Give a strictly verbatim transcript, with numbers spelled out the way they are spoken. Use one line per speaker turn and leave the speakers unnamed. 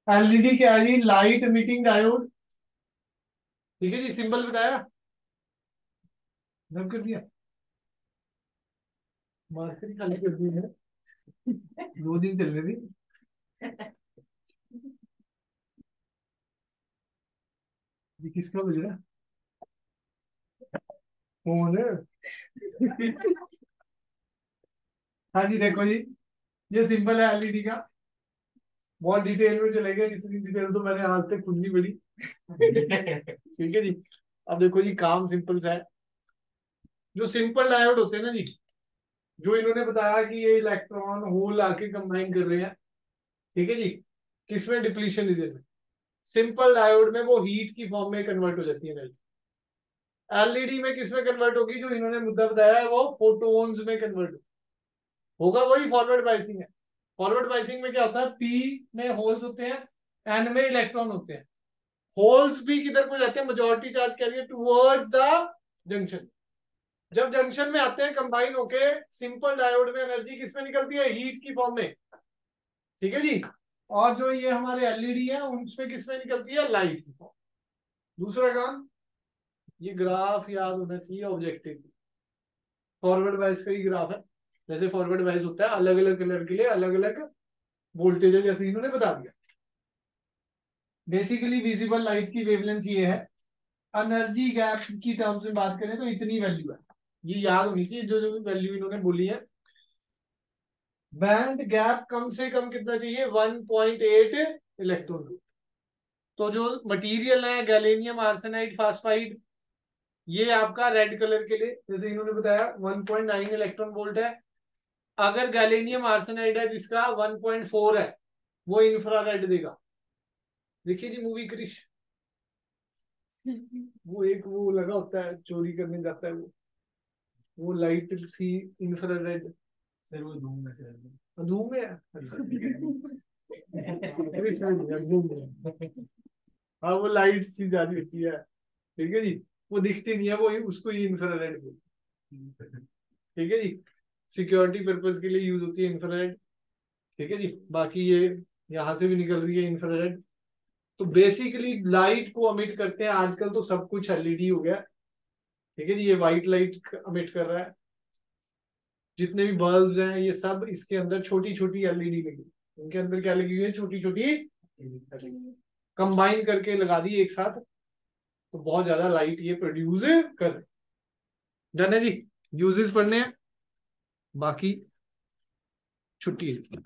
LED क्या है जी? Light emitting diode. ठीक है जी, सिंबल बताया, रब कर दिया, मार्कर खाली कर दिया है। दो दिन चल रही थी। ये किसका बज रहा है? फोन। हाँ जी, देखो जी, ये सिंबल है एलईडी का। बहुत डिटेल में चले गए, इतनी डिटेल तो मैंने आज तक खुद नहीं पढ़ी। ठीक है जी। अब देखो जी, काम सिंपल सा है। जो सिंपल डायोड होते हैं ना जी, जो इन्होंने बताया कि ये इलेक्ट्रॉन होल आके कंबाइन कर रहे हैं, ठीक है जी, किसमें? डिप्लीशन रीजन में। सिंपल डायोड में वो हीट की फॉर्म में कन्वर्ट हो जाती है एनर्जी। एलईडी में किसमें कन्वर्ट होगी? जो इन्होंने मुद्दा बताया है वो फोटोन्स में कन्वर्ट होगा। वही फॉरवर्ड बाइसिंग है। फॉरवर्ड बाइसिंग में क्या होता है? पी में होल्स होते हैं, एन में इलेक्ट्रॉन होते हैं। होल्स भी किधर को जाते हैं? Majority charge carrier towards the junction. जब जंक्शन में आते हैं कंबाइन होके, सिंपल डायोड में एनर्जी किसमें निकलती है? हीट की फॉर्म में। ठीक है जी। और जो ये हमारे एलईडी है उनमें किसमें निकलती है? लाइट की फॉर्म। दूसरा काम, ये ग्राफ याद होना चाहिए ऑब्जेक्टिव। फॉरवर्ड बायस का ही ग्राफ है। जैसे फॉरवर्ड बायस होता है, अलग अलग कलर के लिए अलग अलग वोल्टेज है, जैसे इन्होंने बता दिया। बेसिकली विजिबल लाइट की वेवलेंथ ये है। एनर्जी गैप की टर्म्स में बात करें तो इतनी वैल्यू है। ये याद होनी चाहिए जो जो वैल्यू इन्होंने बोली है। बैंड गैप कम से कम कितना चाहिए? One point eight electron volt. तो जो मटेरियल है गैलेनियम आर्सेनाइड फास्फाइड, ये आपका रेड कलर के लिए, जैसे इन्होंने बताया one point nine electron volt है। अगर गैलेनियम आर्सेनाइड है जिसका वन पॉइंट फोर है, वो इंफ्रारेड देगा। देखिए जी मूवी क्रिश, वो एक वो लगा होता है, चोरी करने जाता है वो वो लाइट सी, इंफ्रारेड। सर वो धूम में से धूम में है। क्रिश में नहीं है, धूम में है। हाँ, वो लाइट सी जाती होती है। ठीक है जी। वो दिखती नहीं है, वो उसको ही इंफ्रारेड बोलते हैं। ठीक है जी। सिक्योरिटी पर्पज के लिए यूज होती है इंफ्रारेड। ठीक है जी। बाकी ये यहाँ से भी निकल रही है इंफ्रारेड। तो बेसिकली लाइट को अमिट करते हैं, आजकल तो सब कुछ एलईडी हो गया। ठीक है जी। ये व्हाइट लाइट अमिट कर रहा है। जितने भी बल्ब हैं ये सब, इसके अंदर छोटी छोटी एलईडी लगी, इनके अंदर क्या लगी हुई है? छोटी छोटी कंबाइन करके लगा दी एक साथ, तो बहुत ज्यादा लाइट ये प्रोड्यूस कर। डन है जी। यूजेस पढ़ने हैं, बाकी छुट्टी है।